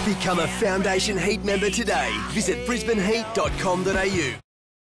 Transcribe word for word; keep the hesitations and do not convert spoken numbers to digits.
Become a Foundation Heat member today. Visit brisbane heat dot com dot a u.